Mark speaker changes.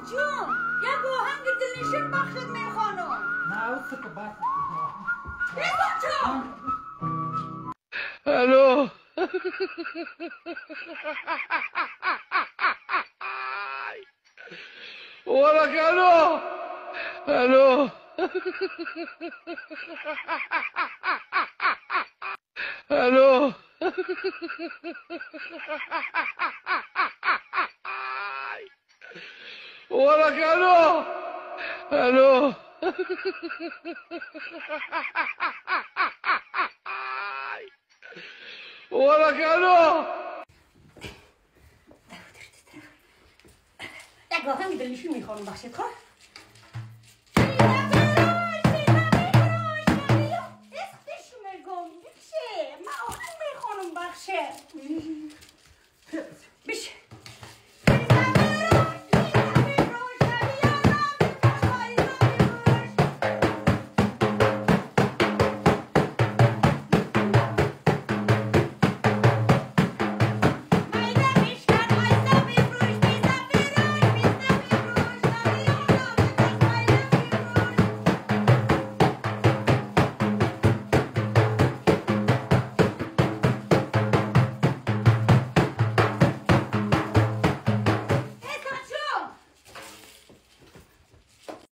Speaker 1: جون یک آهنگ دلنشین بخشت میخوانم.
Speaker 2: نه اوست که بس
Speaker 1: بگو جون.
Speaker 3: الو ولك الو الو الو ولك الو الو ولك الو
Speaker 1: یک آهنگ دلنشین میخوانم بخشت خواه. استش میگم بکشه ما آهنگ میخوانم بخشه.